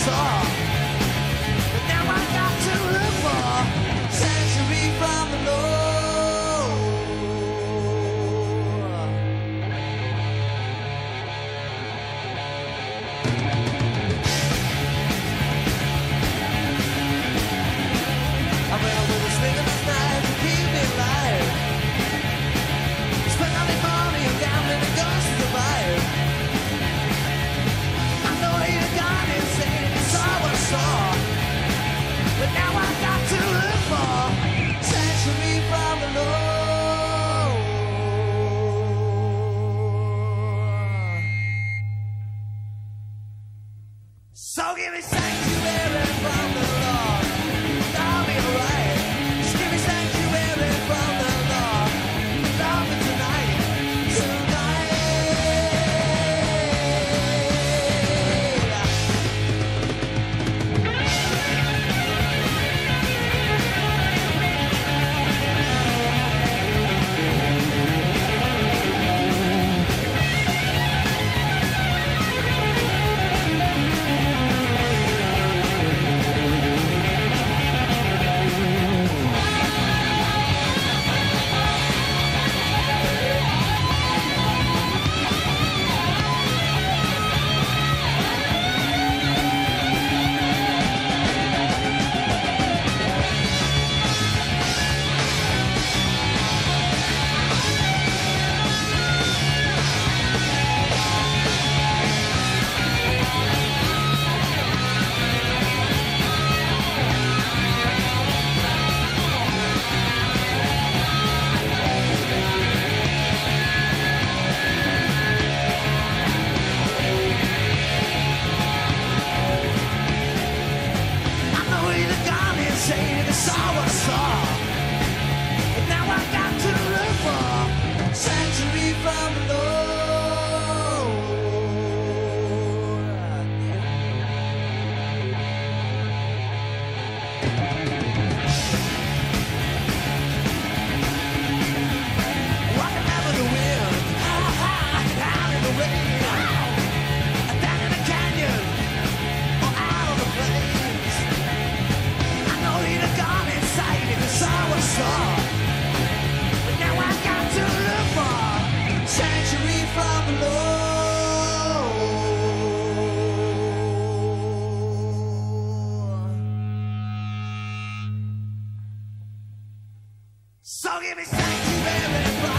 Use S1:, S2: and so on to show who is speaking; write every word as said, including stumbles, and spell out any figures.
S1: saw. But now I got to look for sanctuary from the Lord. I ran away with swinging this knife to keep me alive. Spent all the money and gambling and guns to survive. I know he got insane and he saw what I saw. But now I got to look for sanctuary from the Lord. So give me sanctuary from the Lord, and I'll be alright. Just give me sanctuary from the Lord, and I'll be tonight, tonight. So give me sanctuary from